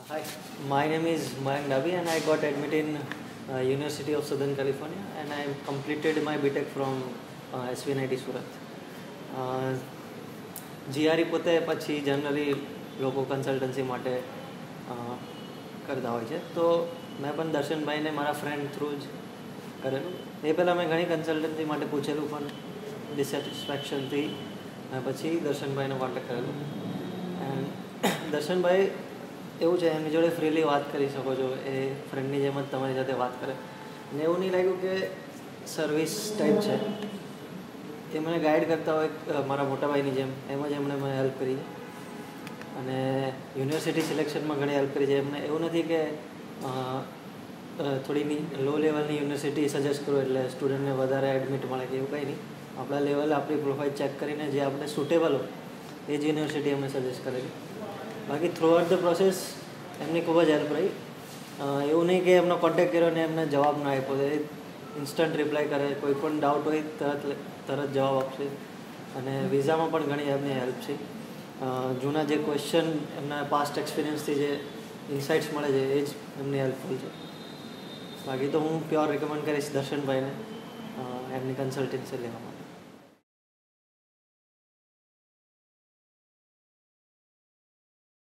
Hi, my name is Mayank Dabhi and I got admitted in University of Southern California and I completed my B.Tech from SVNIT Surat. GRE પોતે પછી generally લોકો consultancy માટે કરતા હોય છે, તો મેં પણ દર્શનભાઈને મારા ફ્રેન્ડ થ્રુ જ કરેલું. એ પહેલાં મેં ઘણી કન્સલ્ટન્સી માટે પૂછેલું પણ ડિસેટિસ્ફેક્શનથી મેં પછી દર્શનભાઈને કોન્ટેક્ટ કરેલું. એન્ડ દર્શનભાઈ એવું છે, એમની જોડે ફ્રીલી વાત કરી શકો છો, એ ફ્રેન્ડની જેમ જ તમારી સાથે વાત કરે. ને એવું નહીં લાગ્યું કે સર્વિસ ટાઈપ છે, એ મને ગાઈડ કરતા હોય મારા મોટા ભાઈની જેમ, એમ જ એમણે મને હેલ્પ કરી. અને યુનિવર્સિટી સિલેક્શનમાં ઘણી હેલ્પ કરી છે એમને. એવું નથી કે થોડી લો લેવલની યુનિવર્સિટી સજેસ્ટ કરો એટલે સ્ટુડન્ટને વધારે એડમિટ મળે કે એવું કંઈ નહીં. આપણા લેવલે આપણી પ્રોફાઇલ ચેક કરીને જે આપણે સુટેબલ હોય એ જ યુનિવર્સિટી અમને સજેસ્ટ કરેલી. બાકી થ્રુ આઉટ ધ પ્રોસેસ એમની ખૂબ જ હેલ્પ રહી. એવું નહીં કે એમનો કોન્ટેક્ટ કર્યો ને એમને જવાબ ના આપ્યો, એ ઇન્સ્ટન્ટ રિપ્લાય કરે, કોઈ પણ ડાઉટ હોય તરત જવાબ આપશે. અને વિઝામાં પણ ઘણી એમની હેલ્પ છે. જૂના જે ક્વેશ્ચન એમના પાસ્ટ એક્સપિરિયન્સથી જે ઇન્સાઇટ્સ મળે છે એ જ એમની હેલ્પફુલ છે. બાકી તો હું પ્યોર રિકમેન્ડ કરીશ દર્શનભાઈને એમની કન્સલ્ટન્સી લેવા માટે.